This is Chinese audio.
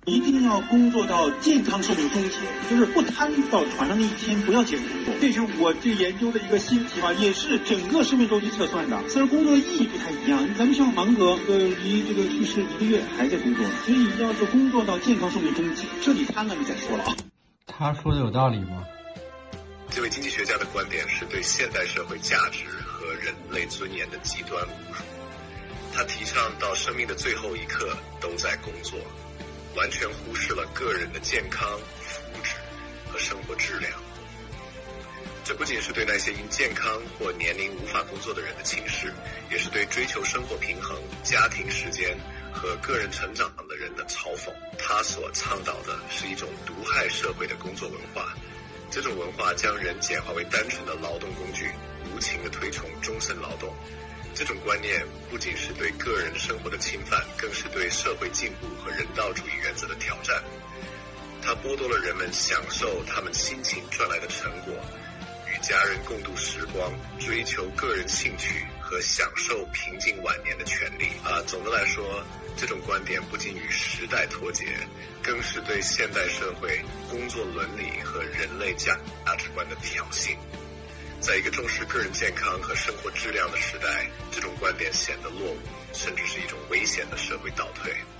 一定要工作到健康寿命终结，就是不贪到船上那一天不要结束工作。这是我这研究的一个新题吧，也是整个生命周期测算的。虽然工作的意义不太一样，咱们像芒格离这个去世1个月还在工作，所以要是工作到健康寿命终结，彻底瘫了你再说了啊。 他说的有道理吗？ 这位经济学家的观点是对现代社会价值和人类尊严的极端侮辱。他提倡到生命的最后一刻都在工作，完全忽视了个人的健康、福祉和生活质量。这不仅是对那些因健康或年龄无法工作的人的轻视，也是对追求生活平衡、家庭时间和个人成长的人的嘲讽。他所倡导的是一种毒害社会的工作文化，这种文化将人简化为单纯的劳动工具，无情地推崇终身劳动。这种观念不仅是对个人生活的侵犯，更是对社会进步和人道主义原则的挑战。它剥夺了人们享受他们辛勤赚来的成果，与家人共度时光，追求个人兴趣和享受平静晚年的权利。总的来说，这种观点不仅与时代脱节，更是对现代社会工作伦理和人类价值观的挑衅。在一个重视个人健康和生活质量的时代，这种观点显得落伍，甚至是一种危险的社会倒退。